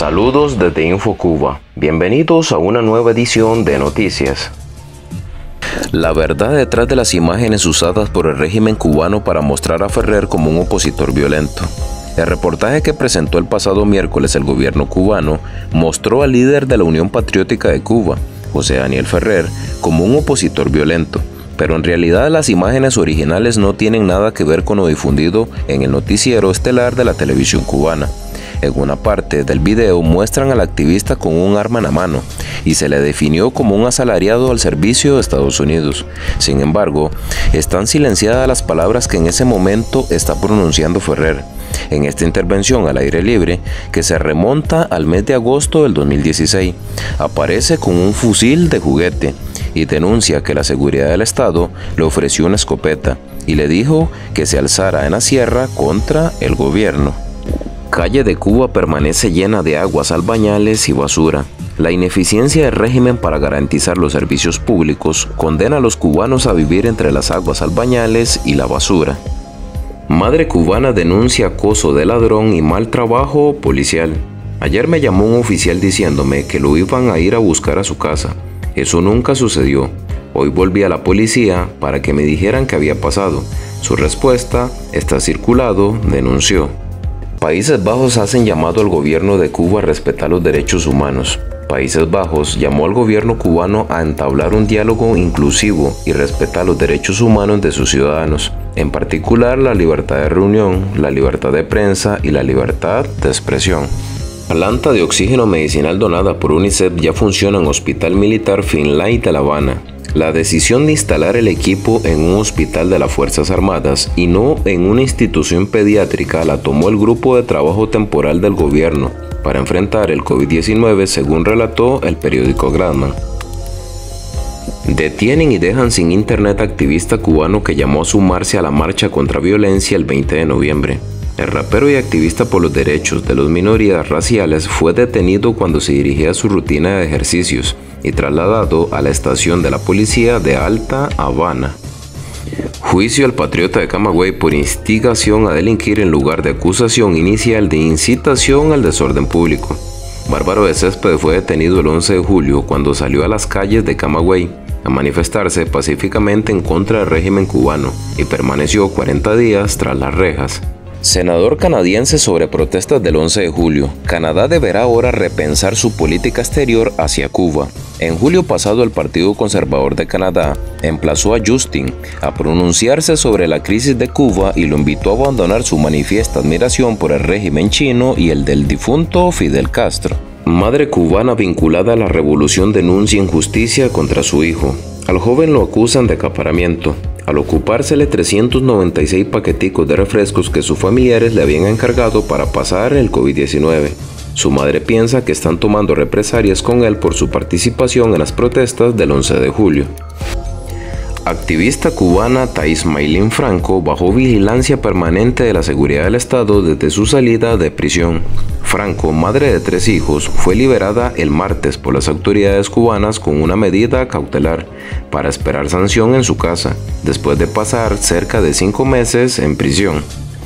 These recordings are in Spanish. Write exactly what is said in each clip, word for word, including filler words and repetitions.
Saludos desde InfoCuba. Bienvenidos a una nueva edición de Noticias. La verdad detrás de las imágenes usadas por el régimen cubano para mostrar a Ferrer como un opositor violento. El reportaje que presentó el pasado miércoles el gobierno cubano mostró al líder de la Unión Patriótica de Cuba, José Daniel Ferrer, como un opositor violento. Pero en realidad las imágenes originales no tienen nada que ver con lo difundido en el noticiero estelar de la televisión cubana. En una parte del video muestran al activista con un arma en la mano y se le definió como un asalariado al servicio de Estados Unidos. Sin embargo, están silenciadas las palabras que en ese momento está pronunciando Ferrer en esta intervención al aire libre, que se remonta al mes de agosto del dos mil dieciséis. Aparece con un fusil de juguete y denuncia que la seguridad del Estado le ofreció una escopeta y le dijo que se alzara en la sierra contra el gobierno. Calle de Cuba permanece llena de aguas albañales y basura. La ineficiencia del régimen para garantizar los servicios públicos condena a los cubanos a vivir entre las aguas albañales y la basura. Madre cubana denuncia acoso de ladrón y mal trabajo policial. Ayer me llamó un oficial diciéndome que lo iban a ir a buscar a su casa. Eso nunca sucedió. Hoy volví a la policía para que me dijeran qué había pasado. Su respuesta está circulado, denunció. Países Bajos hacen llamado al gobierno de Cuba a respetar los derechos humanos. Países Bajos llamó al gobierno cubano a entablar un diálogo inclusivo y respetar los derechos humanos de sus ciudadanos, en particular la libertad de reunión, la libertad de prensa y la libertad de expresión. La planta de oxígeno medicinal donada por UNICEF ya funciona en Hospital Militar Finlay de La Habana. La decisión de instalar el equipo en un hospital de las Fuerzas Armadas y no en una institución pediátrica la tomó el Grupo de Trabajo Temporal del Gobierno para enfrentar el COVID diecinueve, según relató el periódico Gradman. Detienen y dejan sin internet activista cubano que llamó a sumarse a la marcha contra violencia el veinte de noviembre. El rapero y activista por los derechos de las minorías raciales fue detenido cuando se dirigía a su rutina de ejercicios y trasladado a la estación de la policía de Alta Habana. Juicio al patriota de Camagüey por instigación a delinquir en lugar de acusación inicial de incitación al desorden público. Bárbaro de Céspedes fue detenido el once de julio cuando salió a las calles de Camagüey a manifestarse pacíficamente en contra del régimen cubano y permaneció cuarenta días tras las rejas. Senador canadiense sobre protestas del once de julio. Canadá deberá ahora repensar su política exterior hacia Cuba. En julio pasado, el Partido Conservador de Canadá emplazó a Justin a pronunciarse sobre la crisis de Cuba y lo invitó a abandonar su manifiesta admiración por el régimen chino y el del difunto Fidel Castro. Madre cubana vinculada a la revolución denuncia injusticia contra su hijo. Al joven lo acusan de acaparamiento, al ocupársele trescientos noventa y seis paqueticos de refrescos que sus familiares le habían encargado para pasar el COVID diecinueve. Su madre piensa que están tomando represalias con él por su participación en las protestas del once de julio. Activista cubana Thais Maylin Franco bajo vigilancia permanente de la seguridad del Estado desde su salida de prisión. Franco, madre de tres hijos, fue liberada el martes por las autoridades cubanas con una medida cautelar para esperar sanción en su casa, después de pasar cerca de cinco meses en prisión.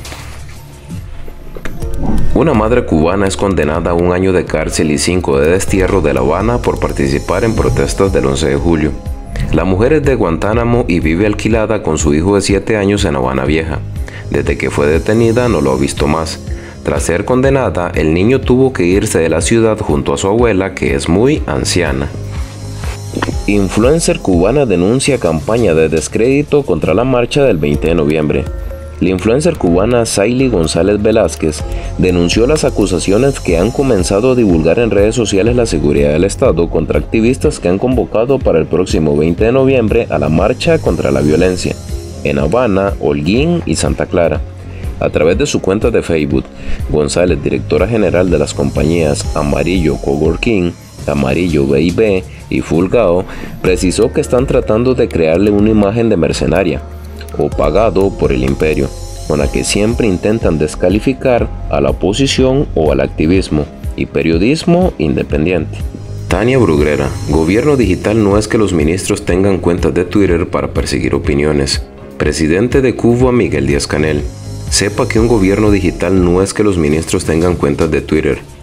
Una madre cubana es condenada a un año de cárcel y cinco de destierro de La Habana por participar en protestas del once de julio. La mujer es de Guantánamo y vive alquilada con su hijo de siete años en Habana Vieja. Desde que fue detenida no lo ha visto más. Tras ser condenada, el niño tuvo que irse de la ciudad junto a su abuela, que es muy anciana. Influencer cubana denuncia campaña de descrédito contra la marcha del veinte de noviembre. La influencer cubana Saily González Velázquez denunció las acusaciones que han comenzado a divulgar en redes sociales la seguridad del Estado contra activistas que han convocado para el próximo veinte de noviembre a la marcha contra la violencia en Habana, Holguín y Santa Clara. A través de su cuenta de Facebook, González, directora general de las compañías Amarillo Coworking, Amarillo B y B y Fulgao, precisó que están tratando de crearle una imagen de mercenaria o pagado por el imperio, con la que siempre intentan descalificar a la oposición o al activismo y periodismo independiente. Tania Bruguera, gobierno digital no es que los ministros tengan cuentas de Twitter para perseguir opiniones. Presidente de Cuba, Miguel Díaz-Canel. Sepa que un gobierno digital no es que los ministros tengan cuentas de Twitter.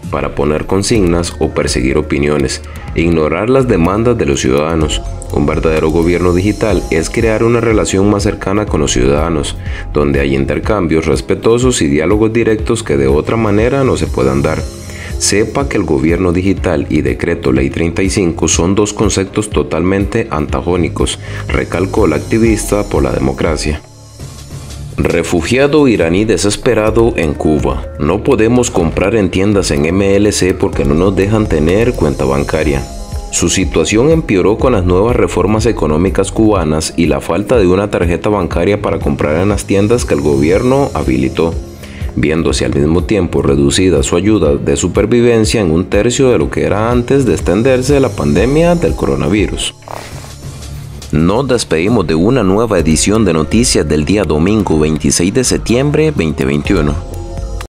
para poner consignas o perseguir opiniones, e ignorar las demandas de los ciudadanos. Un verdadero gobierno digital es crear una relación más cercana con los ciudadanos, donde hay intercambios respetuosos y diálogos directos que de otra manera no se puedan dar. Sepa que el gobierno digital y Decreto Ley treinta y cinco son dos conceptos totalmente antagónicos, recalcó la activista por la democracia. Refugiado iraní desesperado en Cuba. No podemos comprar en tiendas en M L C porque no nos dejan tener cuenta bancaria. Su situación empeoró con las nuevas reformas económicas cubanas y la falta de una tarjeta bancaria para comprar en las tiendas que el gobierno habilitó, viéndose al mismo tiempo reducida su ayuda de supervivencia en un tercio de lo que era antes de extenderse la pandemia del coronavirus. Nos despedimos de una nueva edición de noticias del día domingo veintiséis de septiembre de dos mil veintiuno.